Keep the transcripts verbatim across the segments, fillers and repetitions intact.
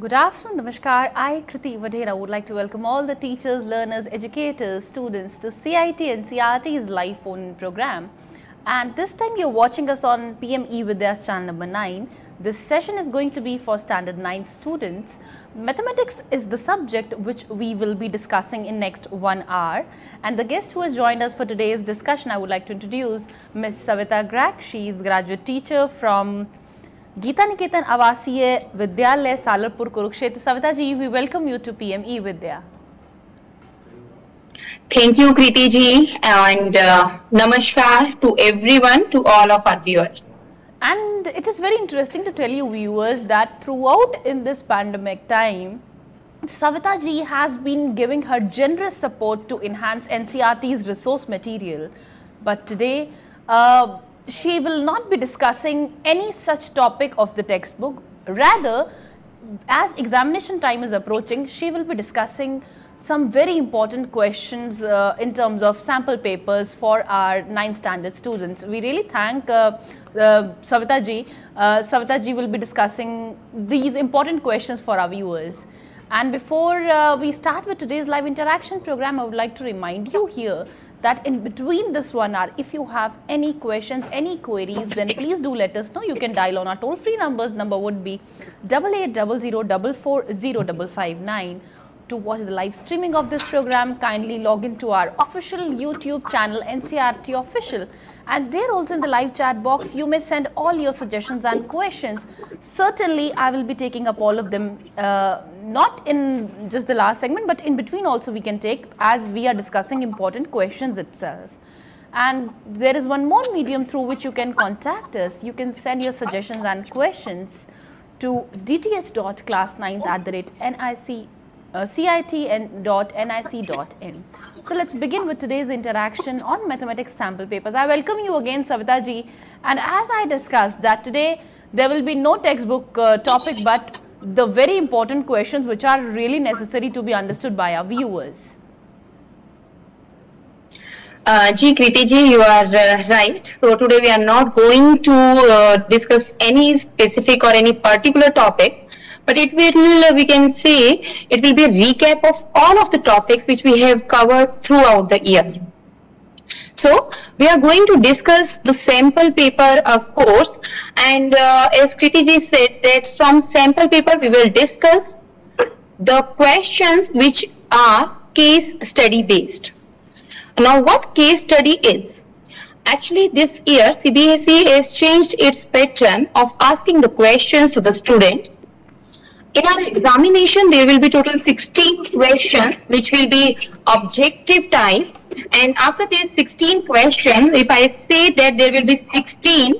Good afternoon, Namaskar. I, Kriti Vadhera, would like to welcome all the teachers, learners, educators, students to C I T N C E R T's live phone program. And this time you're watching us on P M eVidya's channel number nine. This session is going to be for standard nine students. Mathematics is the subject which we will be discussing in next one hour. And the guest who has joined us for today's discussion, I would like to introduce Miss Savita Grag. She is graduate teacher from Geeta Niketan Avasiya Vidyalaya, Salarpur, Kurukshetra. Savita ji, we welcome you to P M eVidya. Thank you, Kriti ji, and uh, namaskar to everyone, to all of our viewers. And it is very interesting to tell you viewers that throughout in this pandemic time, Savita ji has been giving her generous support to enhance N C E R T's resource material. But today, uh, she will not be discussing any such topic of the textbook. Rather, as examination time is approaching, she will be discussing some very important questions uh, in terms of sample papers for our ninth standard students. We really thank uh, uh, Savita ji. Uh, Savita ji will be discussing these important questions for our viewers. And before uh, we start with today's live interaction program, I would like to remind you here that in between this one hour, if you have any questions, any queries, then please do let us know. You can dial on our toll-free numbers. Number would be double eight double zero double four zero double five nine. To watch the live streaming of this program, kindly log into our official YouTube channel N C E R T Official, and there also in the live chat box you may send all your suggestions and questions. Certainly I will be taking up all of them, uh, not in just the last segment, but in between also we can take, as we are discussing important questions itself. And there is one more medium through which you can contact us. You can send your suggestions and questions to d t h dot class nine at the rate n i c Uh, C I T N dot N I C dot in. So let's begin with today's interaction on mathematics sample papers. I welcome you again, Savita ji. And as I discussed that today there will be no textbook uh, topic, but the very important questions which are really necessary to be understood by our viewers. Uh, Ji, Kriti ji, you are uh, right. So today we are not going to uh, discuss any specific or any particular topic, but it will, we can say, it will be a recap of all of the topics which we have covered throughout the year. So we are going to discuss the sample paper, of course, and uh, as Kriti ji said that from sample paper we will discuss the questions which are case study based. Now what case study is? Actually this year C B S E has changed its pattern of asking the questions to the students. In our examination, there will be total sixteen questions, which will be objective type. And after these sixteen questions, if I say that there will be sixteen,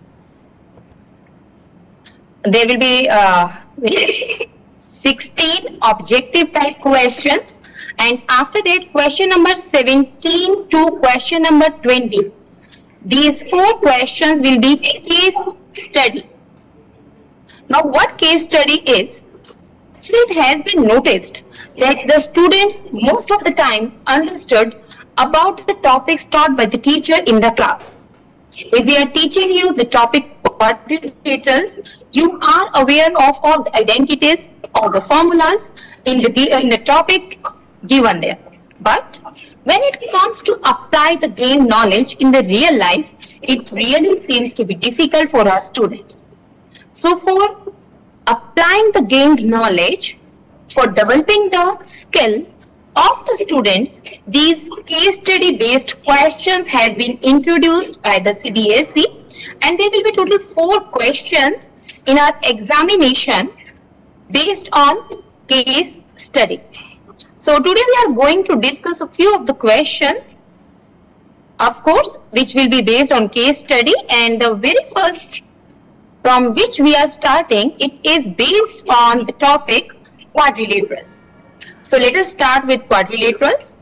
there will be uh, sixteen objective type questions. And after that, question number seventeen to question number twenty. These four questions will be case study. Now, what case study is? It has been noticed that the students most of the time understood about the topics taught by the teacher in the class. If we are teaching you the topic quadrilaterals, you are aware of all the identities or the formulas in the, in the topic given there. But when it comes to apply the gained knowledge in the real life, it really seems to be difficult for our students. So for applying the gained knowledge, for developing the skill of the students, these case study based questions have been introduced by the C B S E, and there will be total four questions in our examination based on case study. So today we are going to discuss a few of the questions, of course, which will be based on case study, and the very first from which we are starting, it is based on the topic quadrilaterals. So let us start with quadrilaterals.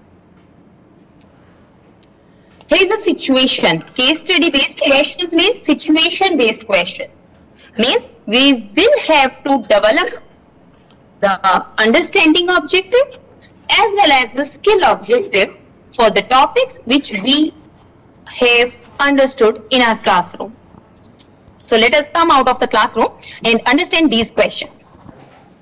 Here is a situation. Case study based questions means situation based questions. Means we will have to develop the understanding objective as well as the skill objective for the topics which we have understood in our classroom. So let us come out of the classroom and understand these questions.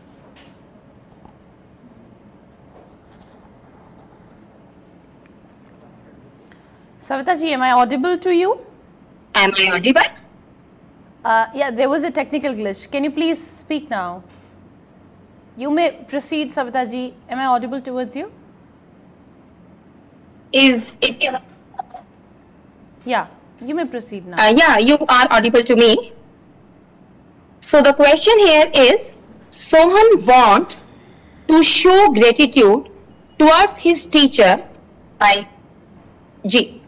Savita ji, am I audible to you? Am I audible? Uh, yeah, there was a technical glitch. Can you please speak now? You may proceed, Savita ji. Am I audible towards you? Is it? Yeah, you may proceed now. Uh, yeah, you are audible to me. So the question here is, Sohan wants to show gratitude towards his teacher by G.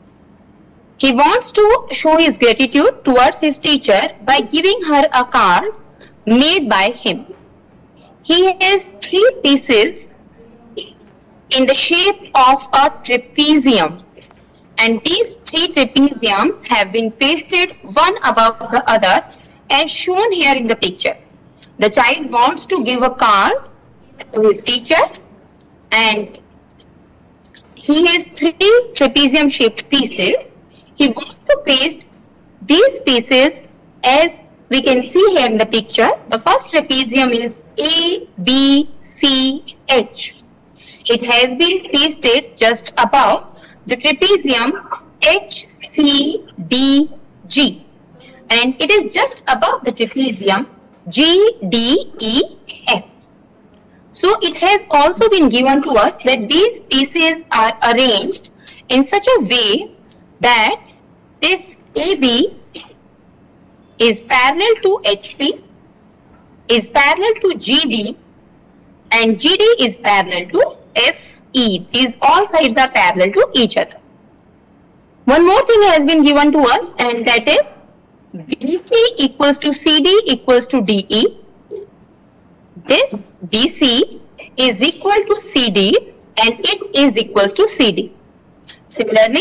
He wants to show his gratitude towards his teacher by giving her a card made by him. He has three pieces in the shape of a trapezium, and these three trapeziums have been pasted one above the other as shown here in the picture. The child wants to give a card to his teacher, and he has three trapezium shaped pieces. He wants to paste these pieces as we can see here in the picture. The first trapezium is A, B, C, H. It has been pasted just above the trapezium H, C, D, G. And it is just above the trapezium G, D, E, F. So it has also been given to us that these pieces are arranged in such a way that this A B is parallel to H C, is parallel to G D, and G D is parallel to F E. These all sides are parallel to each other. One more thing has been given to us, and that is B C equals to C D equals to D E. This B C is equal to C D and it is equals to C D. Similarly,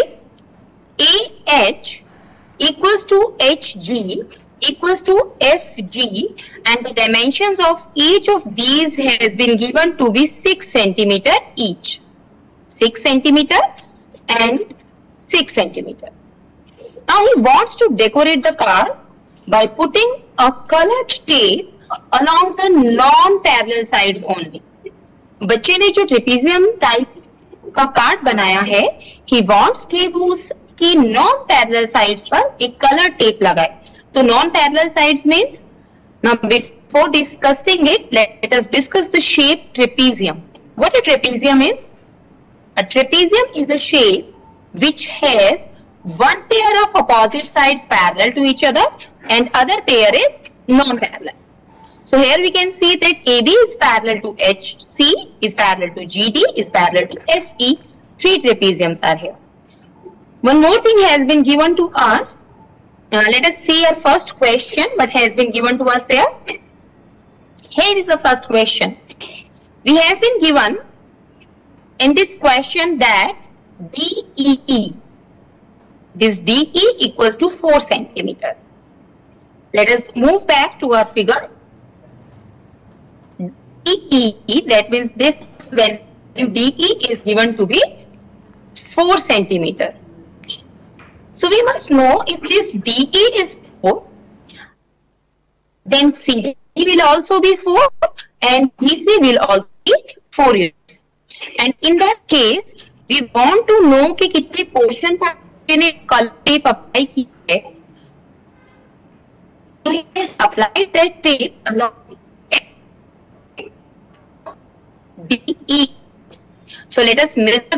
A H equals to H G equals to F G, and the dimensions of each of these has been given to be six centimeter each. six centimeter and six centimeter. Now he wants to decorate the card by putting a colored tape along the non-parallel sides only. बच्चे ने जो trapezium type का card बनाया है, he wants कि वो उसकी non-parallel sides पर एक colored tape लगाए. तो non-parallel sides means, now before discussing it, let us discuss the shape trapezium. What a trapezium is? A trapezium is a shape which has one pair of opposite sides parallel to each other and other pair is non-parallel. So here we can see that A B is parallel to H C, is parallel to G D, is parallel to F E. Three trapeziums are here. One more thing has been given to us. Now let us see our first question, what has been given to us there. Here is the first question. We have been given in this question that D E E, this D E equals to four centimeter. Let us move back to our figure. D E, that means this value D E is given to be four centimeter. So we must know if this D E is four, then C D will also be four and B C will also be four units. And in that case, we want to know कि कितने portion पर ने color tape apply की है. So he has applied that tape along D E. So let us measure them.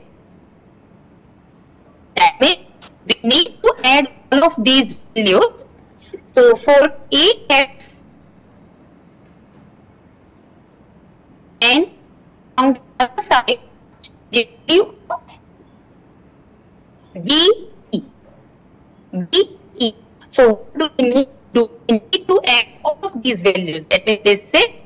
That means we need to add all of these values. So for A F and on the other side, the value of B E. B E. So what do we need to do? We need to add all of these values. That means they say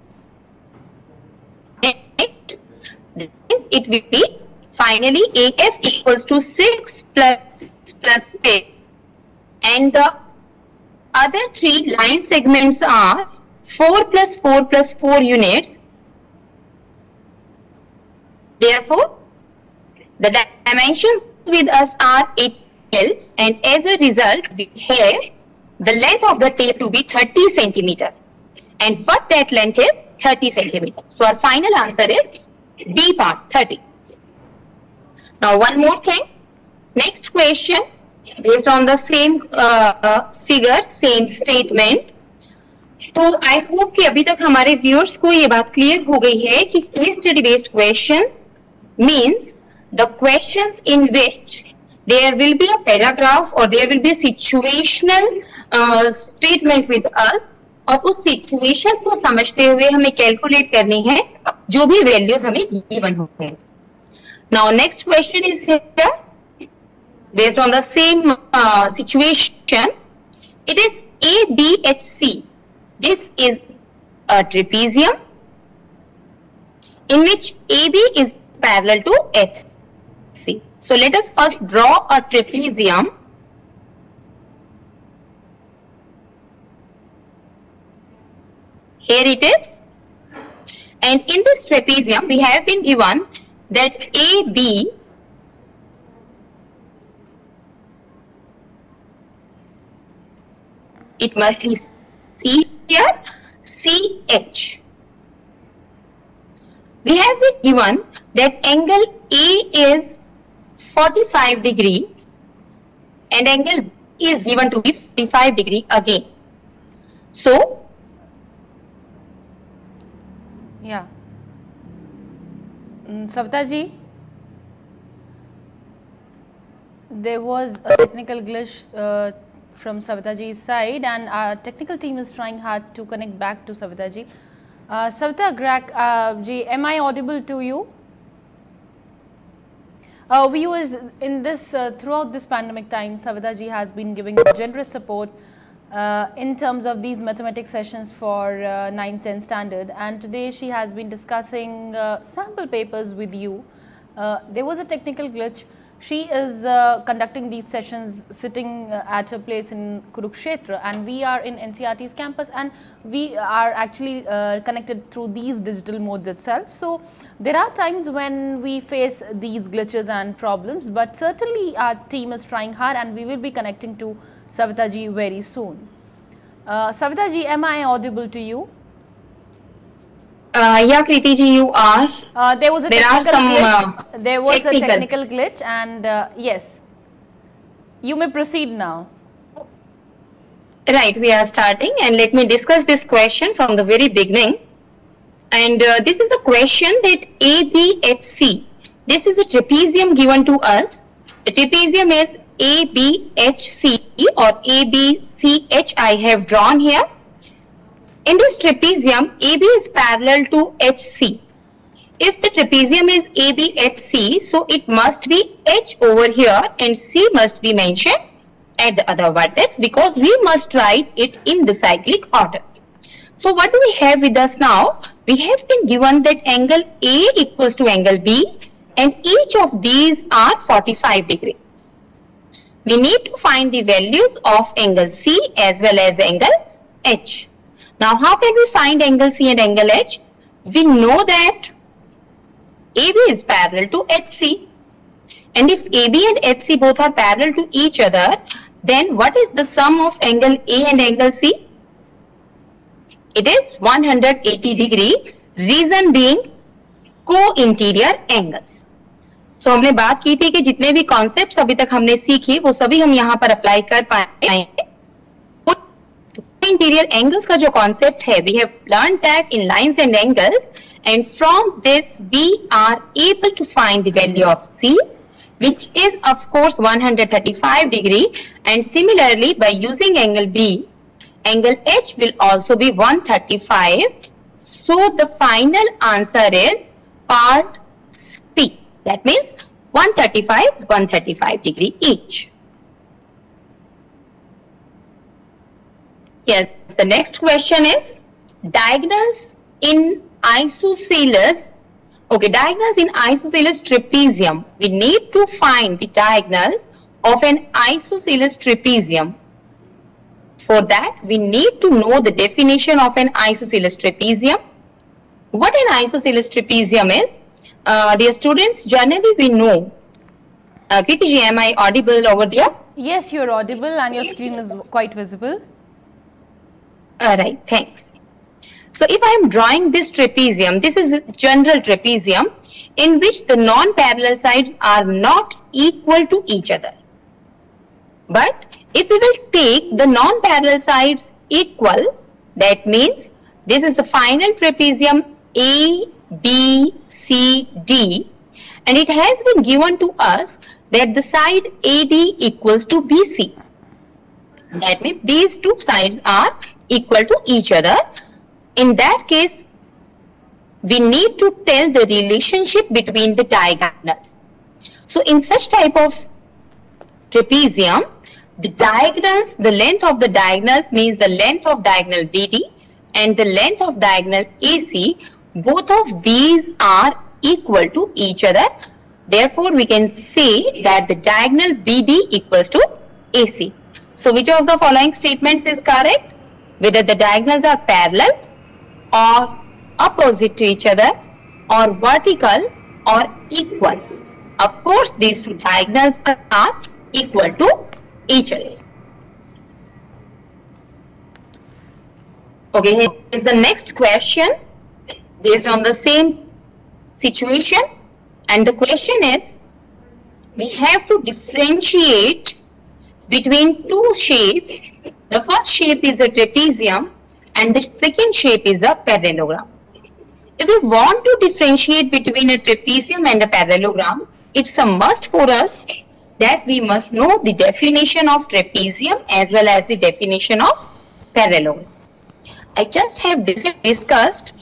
it will be finally A F equals to six plus six plus six, and the other three line segments are four plus four plus four units. Therefore, the dimensions with us are eight twelve, and as a result we have the length of the tape to be thirty centimeter, and what that length is thirty centimeter. So our final answer is B part, thirty. Now one more thing, Next question, based on the same uh, figure, same statement. तो I hope कि अभी तक हमारे viewers को ये बात clear हो गई है कि case study based questions means the questions in which there will be a paragraph or there will be a situational uh, statement with us, और उस सिचुएशन को समझते हुए हमें कैलकुलेट करनी है जो भी वैल्यूज हमें गिवन होंगे. Now next question is here based on the same uh, situation. It is A B H C. This is a trapezium in which A B is parallel to F C. So let us first draw a trapezium. Here it is. And in this trapezium we have been given that A B it must be C here, C H. We have been given that angle A is forty-five degree and angle B is given to be forty-five degree again. So, yeah. Mm, Savita ji, there was a technical glitch uh, from Savita ji's side, and our technical team is trying hard to connect back to Savita ji. Uh, Savita Grak, uh, ji, am I audible to you? Uh, viewers, in this uh, throughout this pandemic time, Savita ji has been giving generous support uh, in terms of these mathematics sessions for uh, nine ten standard, and today she has been discussing uh, sample papers with you. Uh, there was a technical glitch. She is uh, conducting these sessions sitting uh, at her place in Kurukshetra, and we are in N C R T's campus, and we are actually uh, connected through these digital modes itself. So there are times when we face these glitches and problems, but certainly our team is trying hard, and we will be connecting to Savita ji very soon. Uh, Savita ji, am I audible to you? Uh, yeah, Kriti ji, you are. Uh, there was a there technical are some, glitch. Uh, there was technical. a technical glitch, and uh, yes, you may proceed now. Right, we are starting, and let me discuss this question from the very beginning. And uh, this is a question that A B H C. This is a trapezium given to us. The trapezium is A B H C or A B C H. I have drawn here. In this trapezium, A B is parallel to H C. If the trapezium is A B H C, so it must be H over here and C must be mentioned at the other vertex, because we must write it in the cyclic order. So what do we have with us now? We have been given that angle A equals to angle B, and each of these are forty-five degree. We need to find the values of angle C as well as angle H. Now, how can we find angle C and angle H? We know that A B is parallel to H C. And if A B and H C both are parallel to each other, then what is the sum of angle A and angle C? It is one hundred eighty degree, reason being co-interior angles. So, हमने बात की थी कि जितने भी concepts अभी तक हमने सीखी, वो सभी हम यहाँ पर apply कर पाएंगे. Interior angles का जो concept है, we have learned that in lines and angles, and from this we are able to find the value of C, which is of course one hundred thirty-five degree, and similarly by using angle B, angle H will also be one hundred thirty-five. So the final answer is part C. That means one hundred thirty-five, one hundred thirty-five degree each. Yes, the next question is diagonals in isosceles. Okay, diagonals in isosceles trapezium. We need to find the diagonals of an isosceles trapezium. For that, we need to know the definition of an isosceles trapezium. What an isosceles trapezium is? Uh, dear students, generally we know. Uh, Kriti ji, am I audible over there? Yes, you are audible and your screen is quite visible. Alright, thanks. So if I am drawing this trapezium, this is a general trapezium in which the non-parallel sides are not equal to each other. But if we will take the non-parallel sides equal, that means this is the final trapezium A, B, C, D, and it has been given to us that the side A D equals to B C. That means these two sides are equal to each other. In that case, we need to tell the relationship between the diagonals. So in such type of trapezium, the diagonals, the length of the diagonals means the length of diagonal B D and the length of diagonal A C, both of these are equal to each other. Therefore, we can say that the diagonal B D equals to A C. So which of the following statements is correct? Whether the diagonals are parallel or opposite to each other, or vertical or equal. Of course, these two diagonals are equal to each other. Okay, here is the next question based on the same situation, and the question is, we have to differentiate between two shapes. The first shape is a trapezium and the second shape is a parallelogram. If we want to differentiate between a trapezium and a parallelogram, it's a must for us that we must know the definition of trapezium as well as the definition of parallelogram. I just have discussed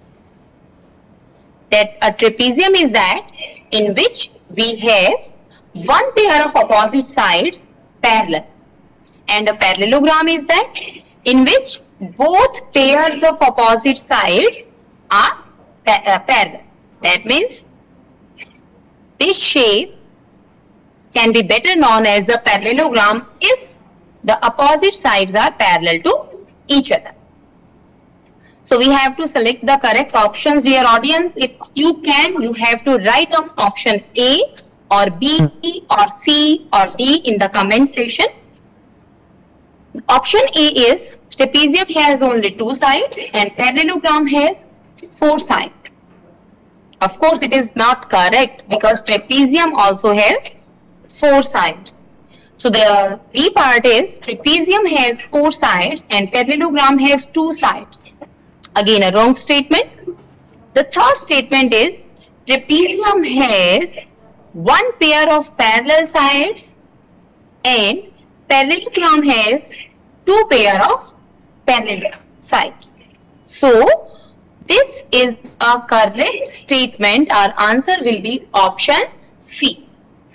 that a trapezium is that in which we have one pair of opposite sides parallel, and a parallelogram is that in which both pairs of opposite sides are pa uh, parallel. That means this shape can be better known as a parallelogram if the opposite sides are parallel to each other. So we have to select the correct options, dear audience. If you can, you have to write down option A or B or C or D in the comment section. Option A is trapezium has only two sides and parallelogram has four sides. Of course, it is not correct because trapezium also has four sides. So the B part is trapezium has four sides and parallelogram has two sides. Again, a wrong statement. The third statement is trapezium has one pair of parallel sides and parallelogram has two pair of parallel sides. So this is a correct statement. Our answer will be option C.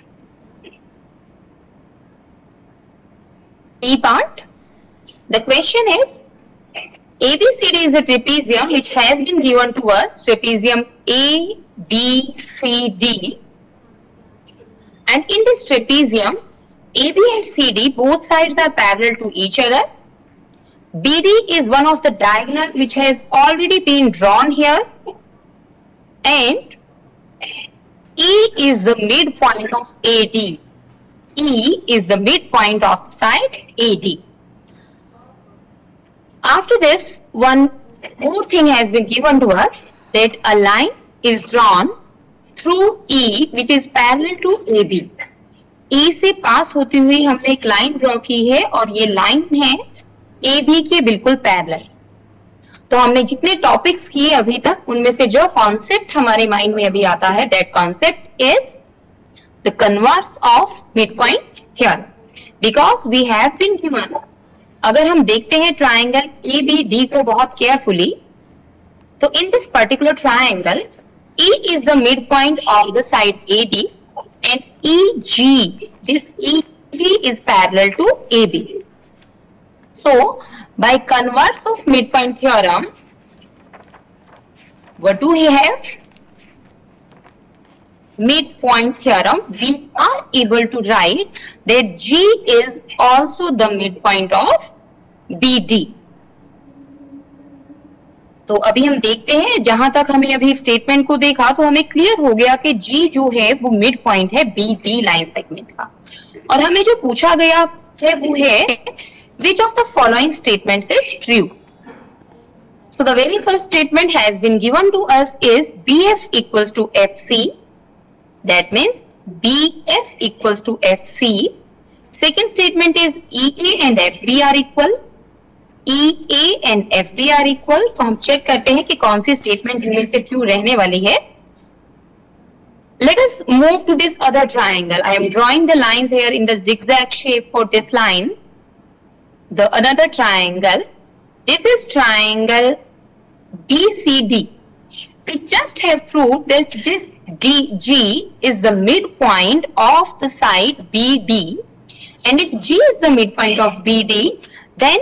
E part. The question is, A B C D is a trapezium which has been given to us, trapezium A, B, C, D. And in this trapezium, A B and C D, both sides are parallel to each other. B D is one of the diagonals which has already been drawn here. And E is the midpoint of A D. E is the midpoint of the side A D. After this, one more thing has been given to us, that a line is drawn through E which is parallel to A B. E से पास होती हुई हमने एक line draw की है और ये line है A B के बिल्कुल पैरेलल. तो हमने जितने टॉपिक्स किए अभी तक उनमें से जो कॉन्सेप्ट हमारे माइंड में अभी आता है, that concept is the converse of mid point theorem. Because we have been given, अगर हम देखते हैं ट्राइंगल ए बी डी को बहुत केयरफुली, तो in this particular triangle E is the midpoint of the side A D and E G, this E G is parallel to A B. So by converse of midpoint theorem, what do we have? Midpoint theorem, we are able to write that G is also the midpoint of B D. तो अभी हम देखते हैं, जहां तक हमें अभी statement को देखा तो हमें क्लियर हो गया कि G जो है वो मिड पॉइंट है बी डी लाइन सेगमेंट का. और हमें जो पूछा गया है वो है which of the following statements is true. So the very first statement has been given to us is B F equals to F C. That means B F equals to F C. Second statement is E A and F B are equal. E A and F B are equal. तो हम check करते हैं कि कौन सी statement इनमें से true रहने वाली है. Let us move to this other triangle. I am drawing the lines here in the zigzag shape for this line. The another triangle. This is triangle B C D. We just have proved that this D G is the midpoint of the side B D, and if G is the midpoint of B D, then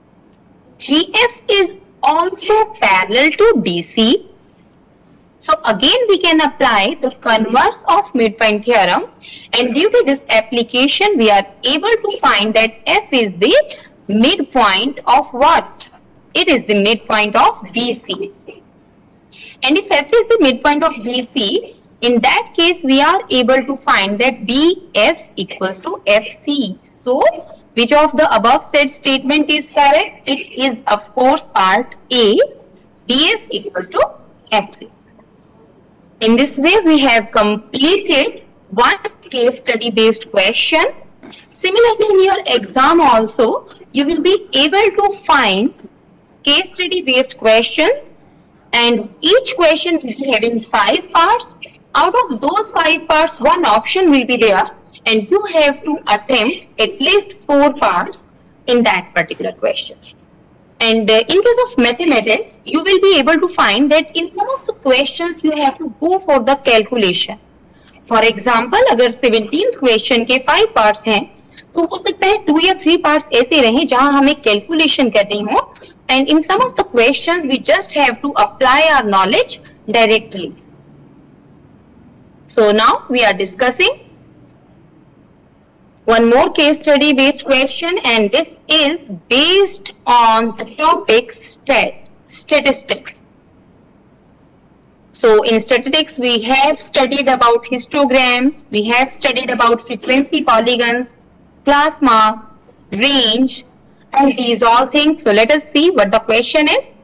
G F is also parallel to D C. So again we can apply the converse of midpoint theorem, and due to this application we are able to find that F is the midpoint of what? It is the midpoint of B C. And if F is the midpoint of B C, in that case we are able to find that B F equals to F C. So which of the above said statement is correct? It is of course part A, B F equals to F C. In this way we have completed one case study based question. Similarly, in your exam also you will be able to find case study based questions, and each question will be having five parts. Out of those five parts, one option will be there, and you have to attempt at least four parts in that particular question. And uh, in case of mathematics, you will be able to find that in some of the questions you have to go for the calculation. For example, अगर seventeenth question के five parts हैं, तो हो सकता है two या three parts ऐसे रहें जहां हमें calculation करनी हो. And in some of the questions, we just have to apply our knowledge directly. So now we are discussing one more case study based question, and this is based on the topic stat, statistics. So in statistics, we have studied about histograms, we have studied about frequency polygons, class mark, range, and these all things. So let us see what the question is.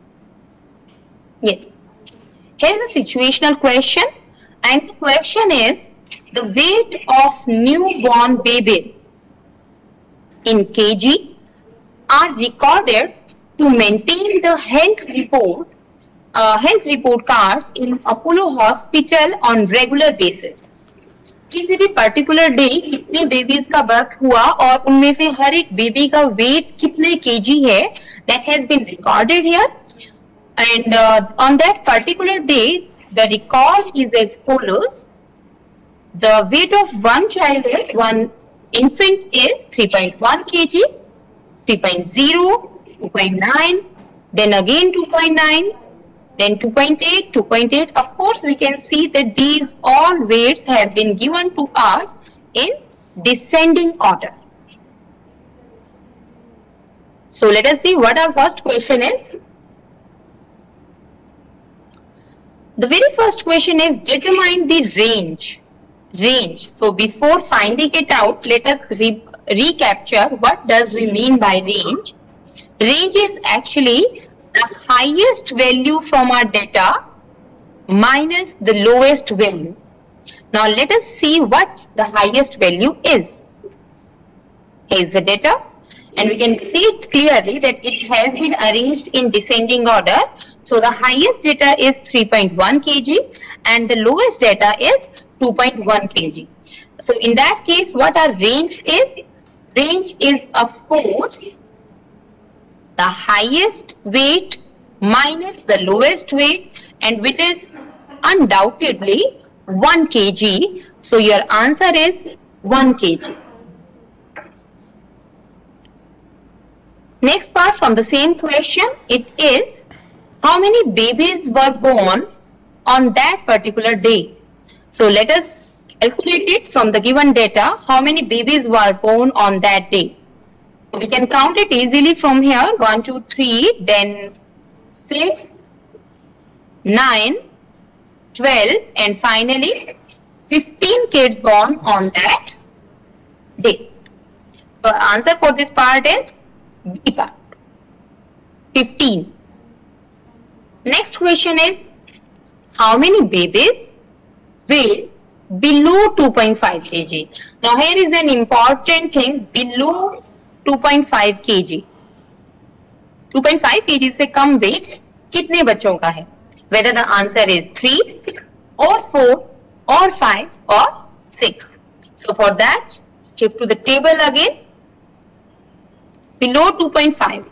Yes, here is a situational question, and the question is the weight of newborn babies in kg are recorded to maintain the health report uh, health report cards in Apollo Hospital on regular basis. किसी भी particular day कितने babies का birth हुआ और उनमें से हर एक baby का वेट कितने केजी है, that has been recorded here. And uh, on that particular day, the record is as follows. The weight of one child is, one infant is three point one kilograms, three point zero, two point nine, then again two point nine, then two point eight, two point eight. Of course, we can see that these all weights have been given to us in descending order. So let us see what our first question is. The very first question is determine the range. Range. So before finding it out, let us re recapture what does we mean by range. Range is actually the highest value from our data minus the lowest value. Now let us see what the highest value is. Here is the data, and we can see it clearly that it has been arranged in descending order. So the highest data is three point one kilograms and the lowest data is two point one kilograms. So in that case, what our range is? Range is of course the highest weight minus the lowest weight, and which is undoubtedly one kilogram. So your answer is one kilogram. Next part from the same question, it is how many babies were born on that particular day. So let us calculate it from the given data, how many babies were born on that day. We can count it easily from here, one, two, three, then six, nine, twelve, and finally fifteen kids born on that day. So answer for this part is B part, fifteen. Next question is, how many babies weigh below two point five kilograms? Now here is an important thing, below two point five kilograms. two point five kilograms से कम weight कितने बच्चों का है? Whether the answer is three or four or five or six. So for that, shift to the table again. Below two point five.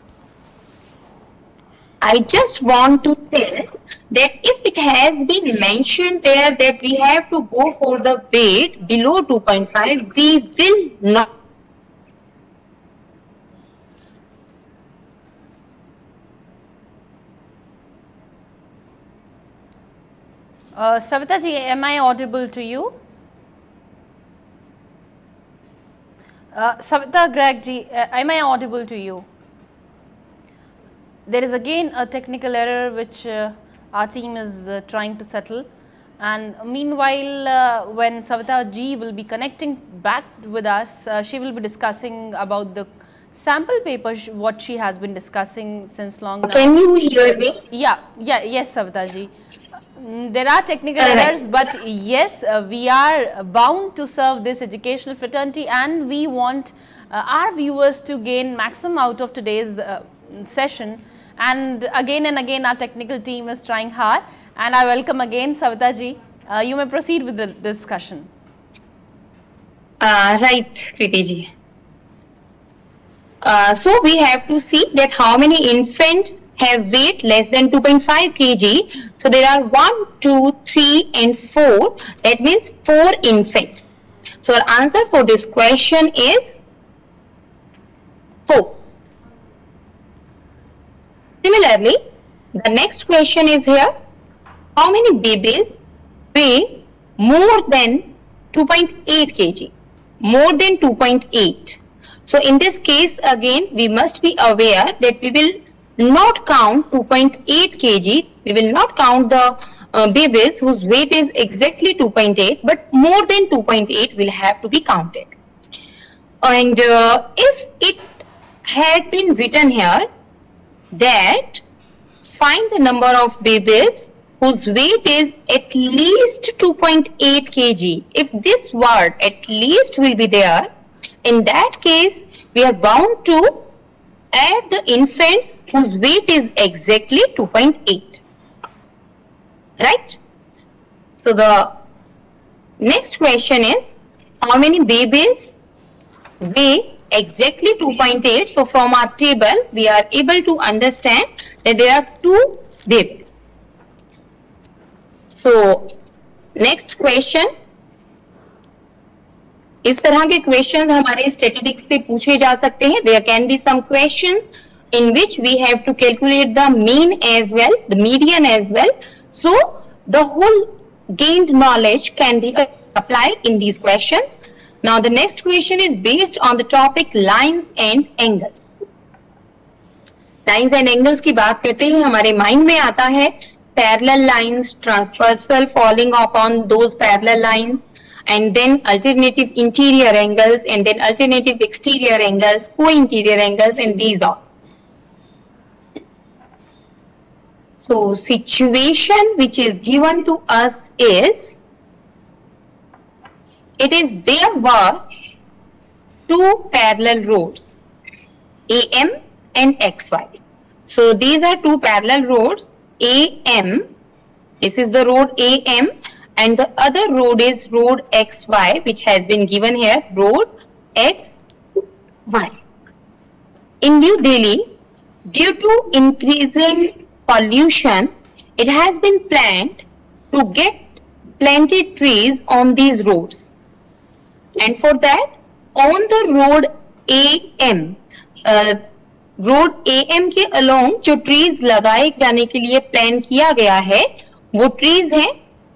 I just want to tell that if it has been mentioned there that we have to go for the weight below two point five, we will not. Uh, Savita ji, am I audible to you? Uh, Savita Greg ji, uh, am I audible to you? There is again a technical error which uh, our team is uh, trying to settle, and meanwhile uh, when Savita ji will be connecting back with us, uh, she will be discussing about the sample paper sh what she has been discussing since long now. Can you hear me? Yeah, yeah, yes Savita ji. Mm, there are technical errors, but yes, uh, we are bound to serve this educational fraternity, and we want uh, our viewers to gain maximum out of today's uh, session. And again and again our technical team is trying hard, and I welcome again Savita ji. Uh, you may proceed with the discussion. Uh, right, Kriti ji. Uh, so we have to see that how many infants have weight less than two point five kilograms. So there are one, two, three and four. That means four infants. So our answer for this question is four. Similarly, the next question is here, how many babies weigh more than two point eight kilograms? More than two point eight. So in this case again we must be aware that we will not count two point eight kilograms, we will not count the uh, babies whose weight is exactly two point eight, but more than two point eight will have to be counted. And uh, if it had been written here that find the number of babies whose weight is at least two point eight kilograms, if this word at least will be there, in that case, we are bound to add the infants whose weight is exactly two point eight. Right? So the next question is, how many babies weigh exactly two point eight? So from our table, we are able to understand that there are two babies. So next question. इस तरह के questions हमारे statistics से पूछे जा सकते हैं. There can be some questions in which we have to calculate the mean as well, the median as well. So the whole gained knowledge can be applied in these questions. Now the next question is based on the topic lines and angles. Lines and angles की बात करते हैं, हमारे mind में आता है parallel lines, transversal falling upon those parallel lines, and then alternative interior angles, and then alternative exterior angles, co-interior angles, and these are. So situation which is given to us is, it is there were two parallel roads, A M and X Y. So these are two parallel roads, A M, this is the road A M, and the other road is road X Y, which has been given here, road X Y. In New Delhi, due to increasing pollution, it has been planned to get planted trees on these roads. And for that, on the road A M, uh, road A M के along जो trees लगाए जाने के लिए plan किया गया है, वो trees हैं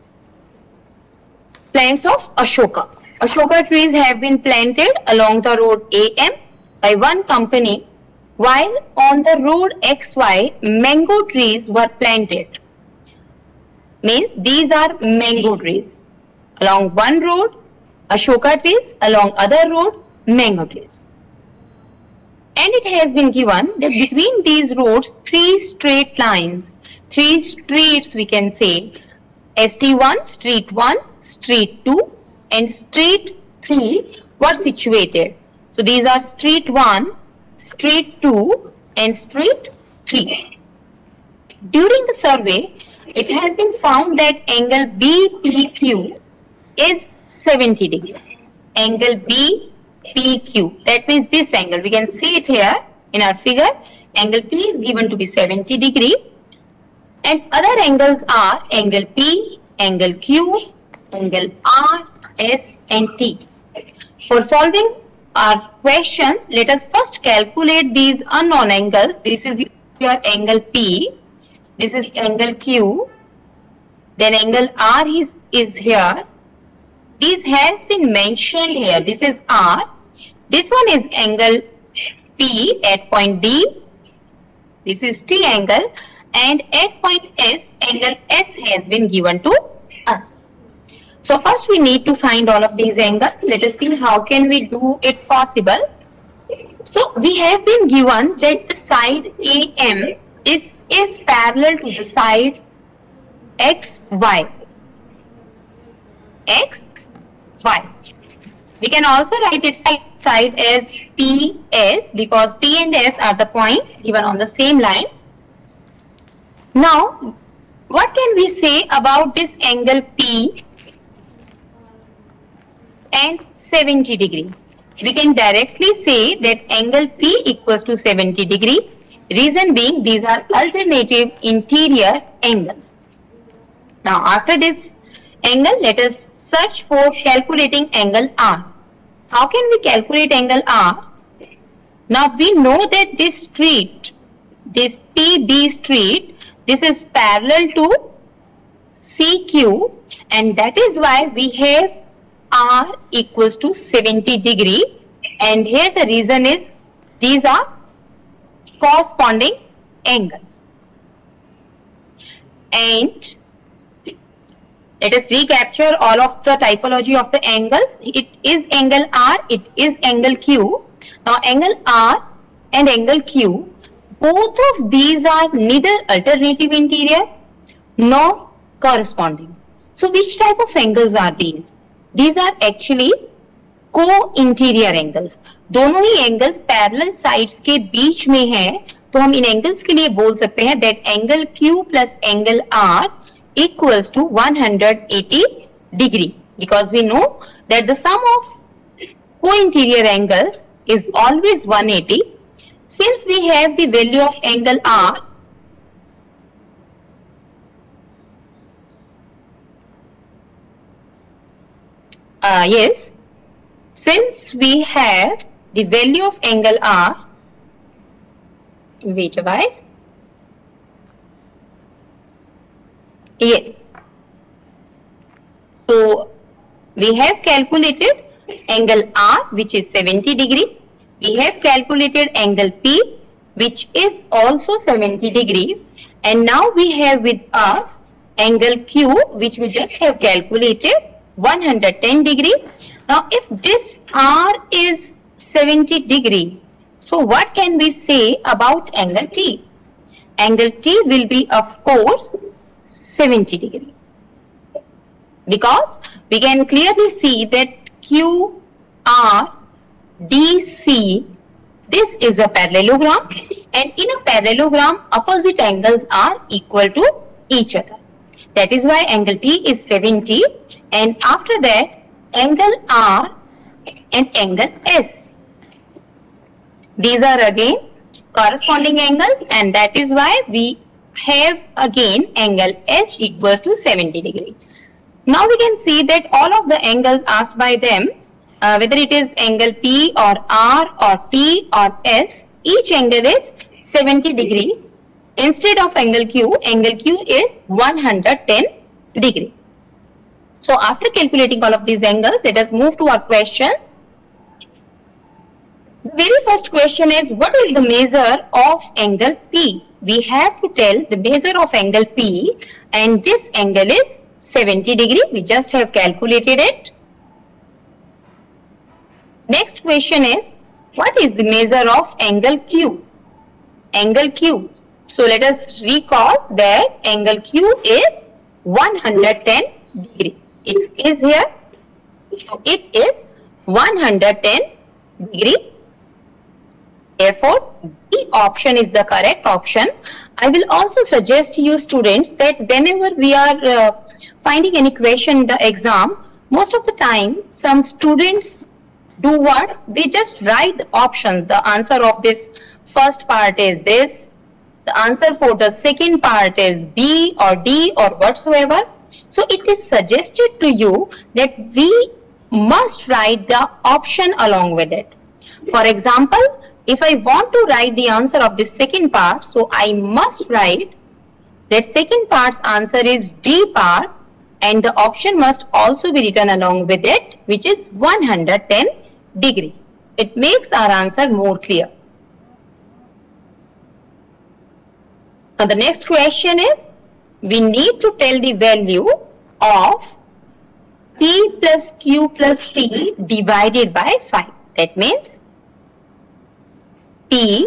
plants of Ashoka. Ashoka trees have been planted along the road A M by one company, while on the road X Y, mango trees were planted. Means these are mango trees. Along one road, Ashoka trees, along other road, mango trees. And it has been given that between these roads, three straight lines, three streets we can say, S T one, street one, street two and street three were situated. So these are street one, street two and street three. During the survey, it has been found that angle B P Q is seventy degree. Angle B P Q, that means this angle, we can see it here in our figure. Angle P is given to be seventy degree and other angles are angle P, angle Q, angle R, S and T. For solving our questions, let us first calculate these unknown angles. This is your angle P, this is angle Q, then angle R is, is here. These have been mentioned here. This is R. This one is angle P at point D. This is T angle. And at point S, angle S has been given to us. So first we need to find all of these angles. Let us see how can we do it possible. So we have been given that the side A M is, is parallel to the side X Y. X, Y. We can also write its side as P S because P and S are the points given on the same line. Now, what can we say about this angle P and seventy degree? We can directly say that angle P equals to seventy degree. Reason being, these are alternative interior angles. Now, after this angle, let us search for calculating angle R. How can we calculate angle R? Now, we know that this street, this P B street, this is parallel to C Q and that is why we have R equals to seventy degree and here the reason is these are corresponding angles. And let us recapture all of the typology of the angles. It is angle R, it is angle Q. Now angle R and angle Q, both of these are neither alternative interior nor corresponding. So which type of angles are these? These are actually co-interior angles. दोनों ही angles parallel sides के बीच में हैं, तो हम इन angles के लिए बोल सकते हैं that angle Q plus angle R equals to one hundred eighty degree because we know that the sum of co-interior angles is always one hundred eighty. Since we have the value of angle R, uh, yes, since we have the value of angle R, wait a while, yes, so we have calculated angle R which is seventy degree. We have calculated angle P which is also seventy degree and now we have with us angle Q which we just have calculated one hundred ten degree. Now if this R is seventy degree, so what can we say about angle T? Angle T will be of course seventy degree because we can clearly see that Q R D C, this is a parallelogram and in a parallelogram opposite angles are equal to each other. That is why angle T is seventy and after that angle R and angle S. These are again corresponding angles and that is why we have again angle S equals to seventy degree. Now we can see that all of the angles asked by them, Uh, whether it is angle P or R or T or S, each angle is seventy degree. Instead of angle Q, angle Q is one hundred ten degree. So after calculating all of these angles, let us move to our questions. The very first question is, what is the measure of angle P? We have to tell the measure of angle P and this angle is seventy degree. We just have calculated it. Next question is, What is the measure of angle Q? Angle Q. So let us recall that angle Q is one hundred ten degree. It is here. So it is one hundred ten degree. Therefore, the option is the correct option. I will also suggest to you students that whenever we are uh, finding any question in the exam, most of the time some students do what? They just write the options. The answer of this first part is this. The answer for the second part is B or D or whatsoever. So it is suggested to you that we must write the option along with it. For example, if I want to write the answer of the second part, so I must write that second part's answer is D part, and the option must also be written along with it, which is one hundred ten degree. It makes our answer more clear. Now the next question is, we need to tell the value of P plus Q plus T divided by five. That means P,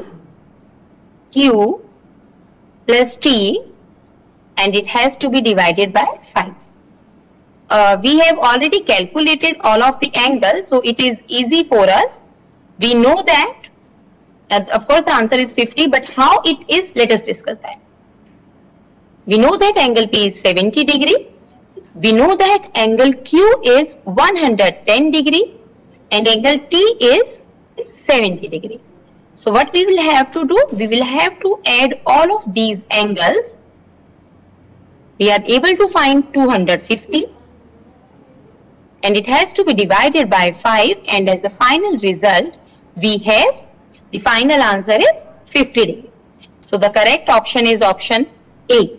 Q plus T, and it has to be divided by five. Uh, we have already calculated all of the angles, so it is easy for us. We know that, uh, of course the answer is fifty, but how it is, let us discuss that. We know that angle P is seventy degree. We know that angle Q is one hundred ten degree and angle T is seventy degree. So what we will have to do, we will have to add all of these angles. We are able to find two hundred fifty and it has to be divided by five, and as a final result we have the final answer is fifty degree. So the correct option is option A.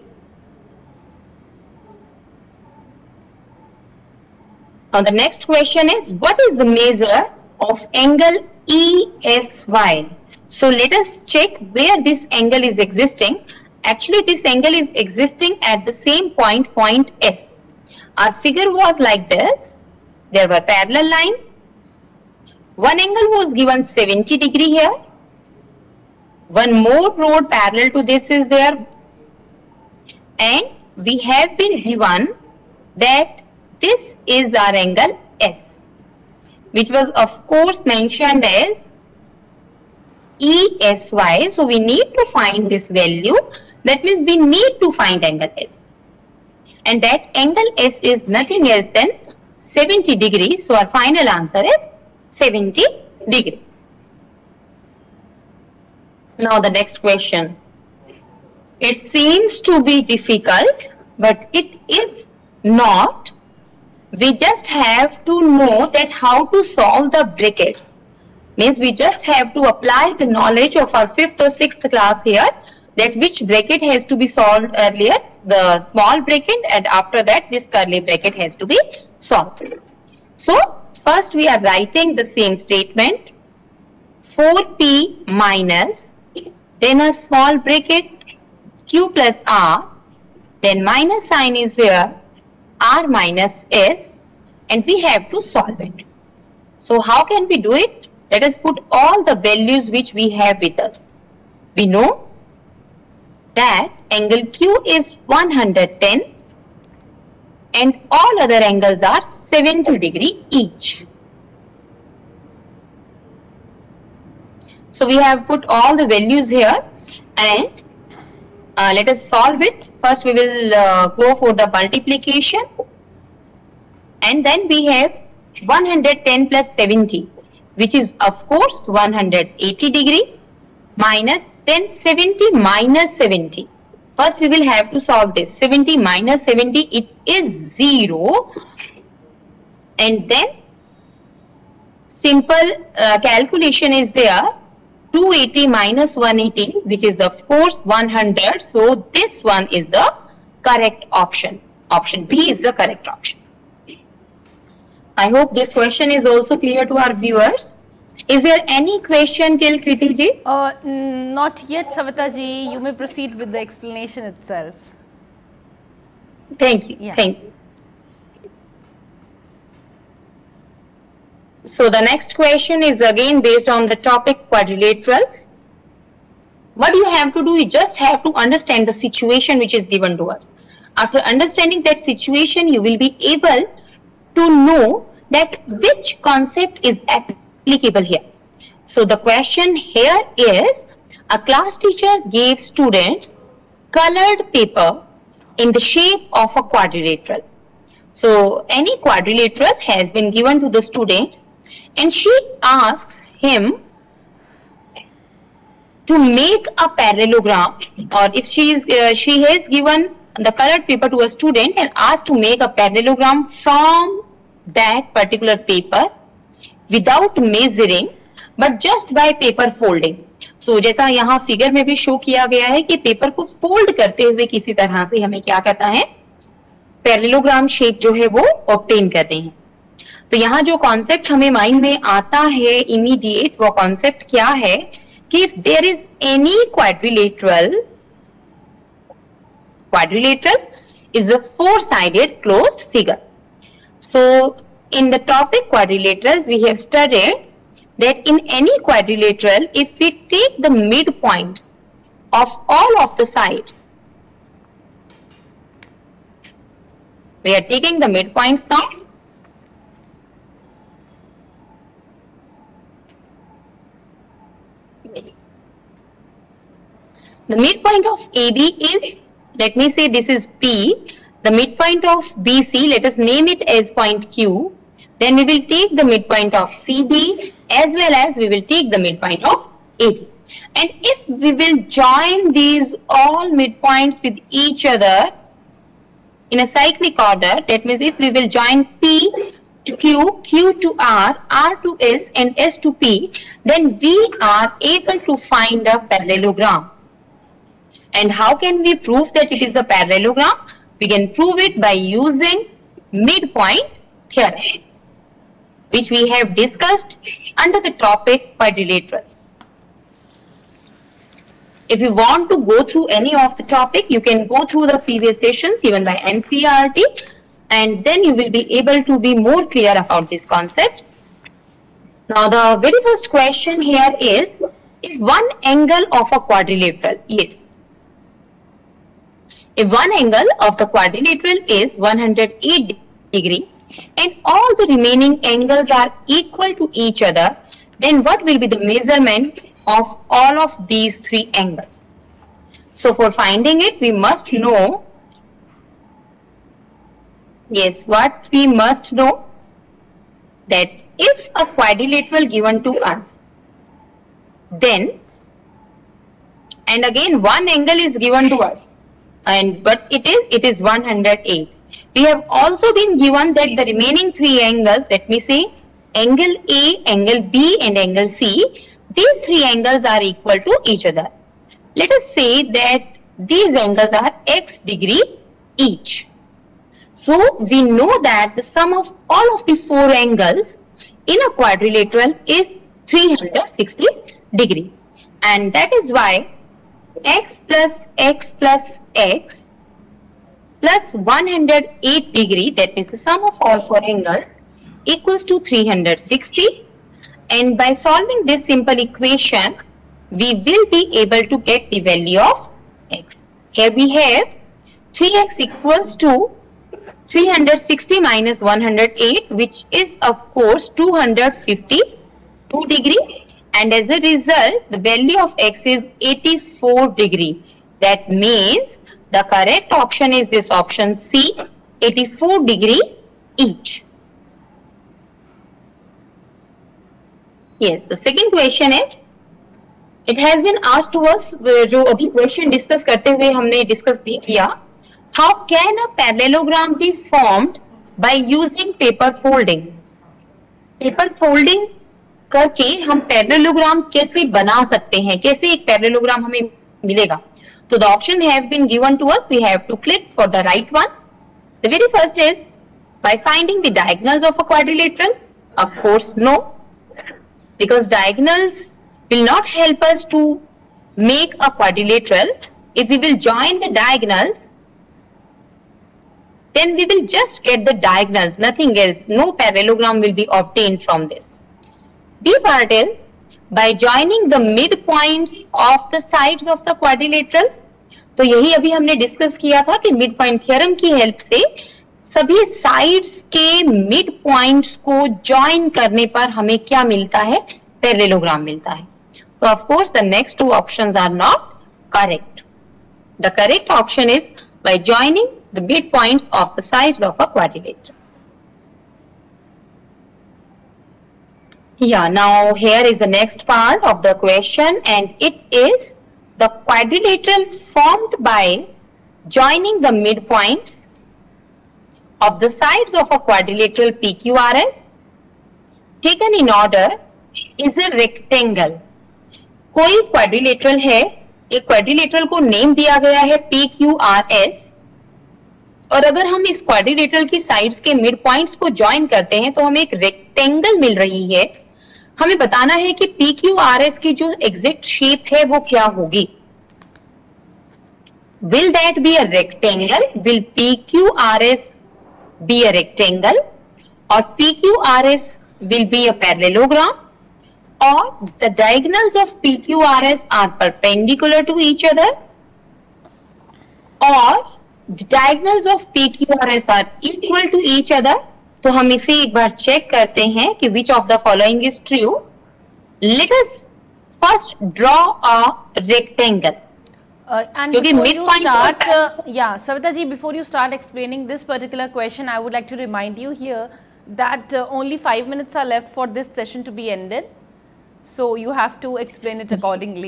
Now the next question is, what is the measure of angle E S Y? So let us check where this angle is existing. Actually this angle is existing at the same point, point S. Our figure was like this. There were parallel lines. One angle was given seventy degree here. One more road parallel to this is there. And we have been given that this is our angle S, which was of course mentioned as E S Y. So we need to find this value. That means we need to find angle S. And that angle S is nothing else than seventy degrees. So our final answer is seventy degree. Now the next question. It seems to be difficult, but it is not. We just have to know that how to solve the brackets. Means we just have to apply the knowledge of our fifth or sixth class here, that which bracket has to be solved earlier, the small bracket, and after that this curly bracket has to be solved. So first we are writing the same statement, four P minus, then a small bracket Q plus R, then minus sign is there, R minus S, and we have to solve it. So how can we do it? Let us put all the values which we have with us. We know that angle Q is one hundred ten and all other angles are seventy degree each. So we have put all the values here, and uh, let us solve it. First we will uh, go for the multiplication, and then we have one hundred ten plus seventy, which is of course one hundred eighty degree, minus then seventy minus seventy. First we will have to solve this. seventy minus seventy, it is zero, and then simple uh, calculation is there. two eighty minus one eighty, which is of course one hundred. So this one is the correct option. Option B is the correct option. I hope this question is also clear to our viewers. Is there any question till Kriti ji? Uh, not yet, Savita ji. You may proceed with the explanation itself. Thank you. Yeah. Thank you. So the next question is again based on the topic quadrilaterals. What you have to do, you just have to understand the situation which is given to us. After understanding that situation, you will be able to know that which concept is applicable here. So the question here is, a class teacher gave students colored paper in the shape of a quadrilateral. So any quadrilateral has been given to the students, and she asks him to make a parallelogram, or if she is uh, she has given the colored paper to a student and asked to make a parallelogram from that particular paper without measuring but just by paper folding. So जैसा यहाँ figure में भी show किया गया है कि paper को fold करते हुए किसी तरह से हमें क्या करना है, पैरेललोग्राम शेप जो है वो ऑब्टेन करनी है. तो यहाँ जो कॉन्सेप्ट हमें माइंड में आता है इमीडिएट, वो कॉन्सेप्ट क्या है कि if there is any quadrilateral, quadrilateral is a four-sided closed figure. So in the topic quadrilaterals, we have studied that in any quadrilateral, if we take the midpoints of all of the sides, we are taking the midpoints now. Yes. The midpoint of A B is, let me say this is P. The midpoint of B C, let us name it as point Q. Then we will take the midpoint of C B as well as we will take the midpoint of A B. And if we will join these all midpoints with each other in a cyclic order, that means if we will join P to Q, Q to R, R to S and S to P, then we are able to find a parallelogram. And how can we prove that it is a parallelogram? We can prove it by using midpoint theorem, which we have discussed under the topic quadrilaterals. If you want to go through any of the topic, you can go through the previous sessions given by N C E R T, and then you will be able to be more clear about these concepts. Now the very first question here is, if one angle of a quadrilateral is, if one angle of the quadrilateral is one hundred eight degree and all the remaining angles are equal to each other, then what will be the measurement of all of these three angles? So for finding it, we must know, yes, what we must know, that if a quadrilateral given to us, then, and again one angle is given to us, and but it is, it is one hundred eight. We have also been given that the remaining three angles, let me say angle A, angle B and angle C, these three angles are equal to each other. Let us say that these angles are x degree each. So we know that the sum of all of the four angles in a quadrilateral is three hundred sixty degree, and that is why x plus x plus x plus one hundred eight degree, that means the sum of all four angles, equals to three hundred sixty. And by solving this simple equation, we will be able to get the value of x. Here we have three x equals to three hundred sixty minus one hundred eight, which is of course two hundred fifty-two degree, and as a result the value of x is eighty-four degree. That means the correct option is this option C, eighty-four degree each. Yes, the second question is, it has been asked to us, जो अभी question discuss करते हुए हमने discuss भी किया, how can a parallelogram be formed by using paper folding? Paper folding करके हम parallelogram कैसे बना सकते हैं, कैसे एक parallelogram हमें मिलेगा? So the option has been given to us. We have to click for the right one. The very first is by finding the diagonals of a quadrilateral. Of course, no, because diagonals will not help us to make a quadrilateral. If we will join the diagonals, then we will just get the diagonals, nothing else. No parallelogram will be obtained from this. B part is by joining the midpoints of the sides of the quadrilateral. तो यही अभी हमने discuss किया था कि mid point theorem की help से सभी साइड्स के मिड पॉइंट्स को ज्वाइन करने पर हमें क्या मिलता है, पैरेललोग्राम मिलता है. So of course the next two options are not correct. The correct option is by joining the midpoints of the sides of a quadrilateral. Yeah, now here is the next part of the question, and it is the quadrilateral formed by joining the midpoints of the sides of a quadrilateral P Q R S taken in order is a rectangle. कोई quadrilateral है, एक quadrilateral को name दिया गया है P Q R S, और अगर हम इस quadrilateral की साइड्स के मिड पॉइंट्स को ज्वाइन करते हैं तो हमें एक रेक्टेंगल मिल रही है. हमें बताना है कि P Q R S की जो एग्जैक्ट शेप है वो क्या होगी. Will that be a rectangle? Will P Q R S be a rectangle, or P Q R S will be a parallelogram, or the diagonals of P Q R S are perpendicular to each other, or the diagonals of P Q R S are equal to each other. तो हम इसे एक बार check करते हैं कि which of the following is true. Let us first draw a rectangle. Uh, and क्योंकि before mid you points start, are- uh, yeah, Savita ji, before you start explaining this particular question, I would like to remind you here that uh, only five minutes are left for this session to be ended. So you have to explain it accordingly.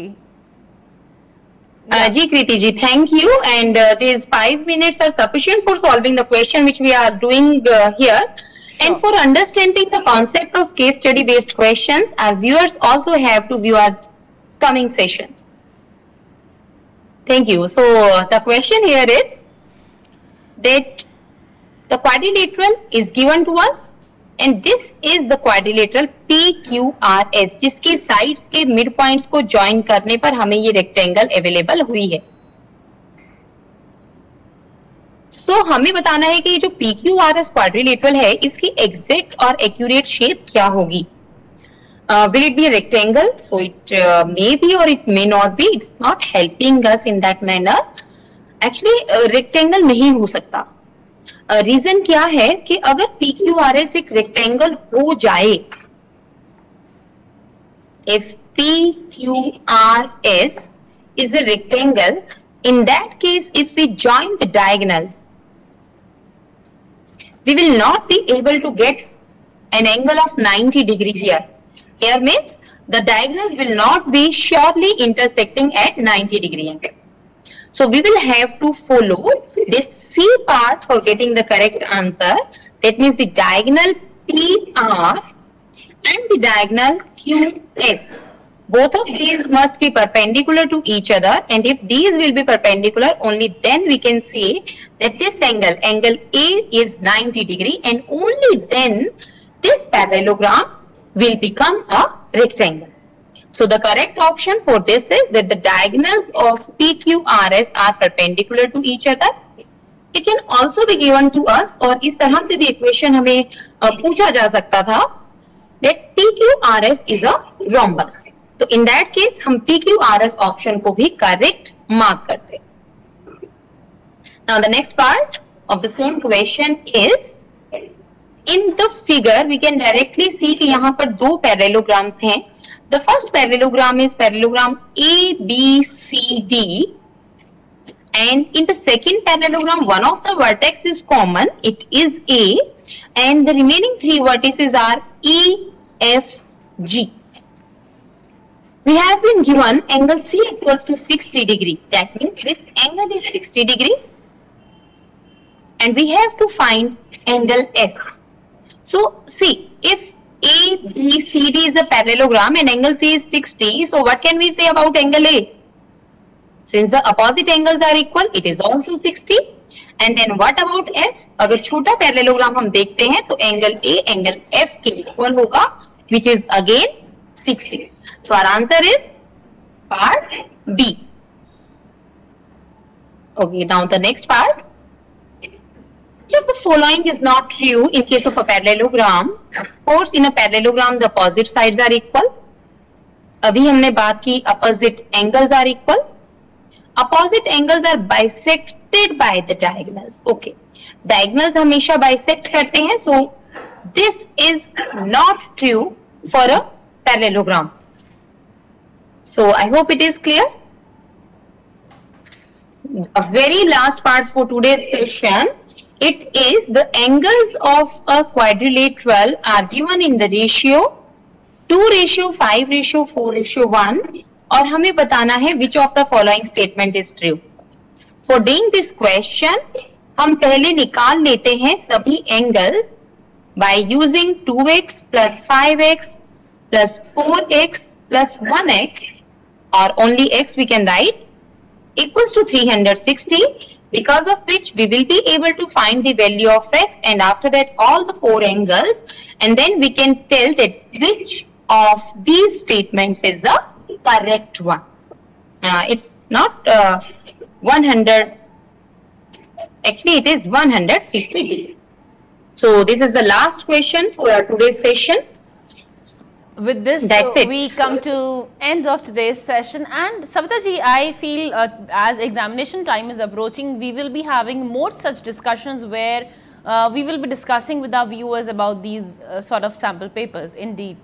Uh, Ji Kriti ji, thank you. And uh, these five minutes are sufficient for solving the question which we are doing uh, here. And Sure. for understanding the concept of case study based questions, our viewers also have to view our coming sessions. Thank you. So uh, the question here is that the quadrilateral is given to us, and this is the quadrilateral P Q R S, जिसके sides के mid points को join करने पर हमें ये rectangle available हुई है. So हमें बताना है कि ये जो P Q R S quadrilateral है, इसकी exact और accurate shape क्या होगी. Uh, will it be a rectangle? So it uh, may be or it may not be. It's not helping us in that manner. Actually uh, rectangle नहीं हो सकता. Reason uh, क्या है कि अगर P Q R S एक rectangle हो जाए, if P Q R S is a rectangle, in that case if we join the diagonals, we will not be able to get an angle of ninety degree here. Here means the diagonals will not be surely intersecting at ninety degree angle. So we will have to follow this C part for getting the correct answer. That means the diagonal P R and the diagonal Q S. Both of these must be perpendicular to each other, and if these will be perpendicular, only then we can say that this angle, angle A, is ninety degree, and only then this parallelogram will become a rectangle. So the correct option for this is that the diagonals of P Q R S are perpendicular to each other. It can also be given to us, और इस तरह से भी equation हमें uh, पूछा जा सकता था, that P Q R S is a rhombus. तो in that case हम P Q R S option को भी correct mark करते. Now the next part of the same question is, in the figure we can directly see कि यहाँ पर दो parallelograms हैं. The first parallelogram is parallelogram A B C D, and in the second parallelogram one of the vertex is common, it is A, and the remaining three vertices are E, F, G. We have been given angle C equals to sixty degree. That means this angle is sixty degree, and we have to find angle F. So see, if A, B, C, D is a parallelogram and angle C is sixty, so what can we say about angle A? Since the opposite angles are equal, it is also sixty. And then what about F? अगर छोटा parallelogram हम देखते हैं तो angle A, angle F के equal होगा, which is again sixty. So our answer is part B. Okay, now the next part. Which of the following is not true in case of a parallelogram? Of course, in a parallelogram, the opposite sides are equal. अभी हमने बात की opposite angles are equal. Opposite angles are bisected by the diagonals. Okay, diagonals हमेशा bisect करते हैं. So this is not true for a parallelogram. So I hope it is clear. A very last part for today's session. It is the angles of a quadrilateral are given in the ratio two ratio five ratio four ratio one और हमें बताना है which of the following statement is true. For doing this question, हम पहले निकाल लेते हैं सभी angles by using two x plus five x plus four x plus one x or only x we can write equals to three hundred sixty, because of which we will be able to find the value of x and after that all the four angles, and then we can tell that which of these statements is the correct one. Uh, it's not uh, one hundred, actually it is one hundred fifty. So this is the last question for our today's session. With this, That's uh, it. we come to end of today's session. And Savita ji, I feel uh, as examination time is approaching, we will be having more such discussions where uh, we will be discussing with our viewers about these uh, sort of sample papers. Indeed.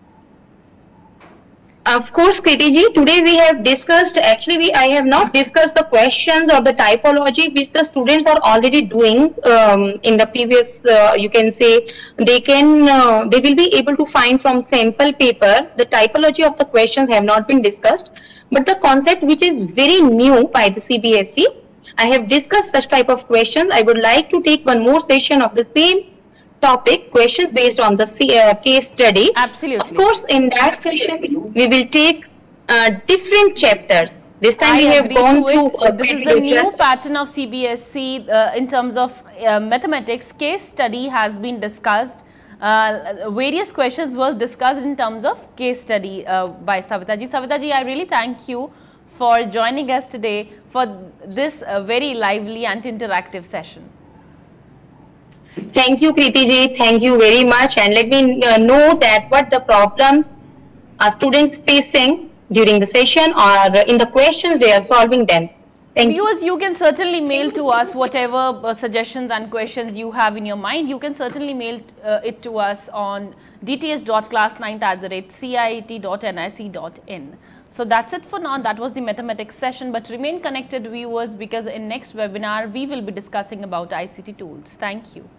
Of course, Kriti ji, today we have discussed, actually we, I have not discussed the questions or the typology which the students are already doing um, in the previous, uh, you can say, they can, uh, they will be able to find from sample paper. The typology of the questions have not been discussed, but the concept which is very new by the C B S E, I have discussed such type of questions. I would like to take one more session of the same topic, questions based on the uh, case study. Absolutely. Of course, in that session, we will take uh, different chapters. This time I we have gone through. Uh, this is the new pattern of C B S E uh, in terms of uh, mathematics. Case study has been discussed. Uh, various questions was discussed in terms of case study uh, by Savita ji. Savita ji, I really thank you for joining us today for this uh, very lively and interactive session. Thank you, Kriti ji. Thank you very much. And let me uh, know that what the problems are students facing during the session or in the questions they are solving themselves. Thank Viewers, you. you can certainly mail to us whatever uh, suggestions and questions you have in your mind. You can certainly mail uh, it to us on d t h dot class ninth at the rate c i e t dot n i c dot in. So that's it for now. That was the mathematics session, but remain connected, viewers, because in next webinar we will be discussing about I C T tools. Thank you.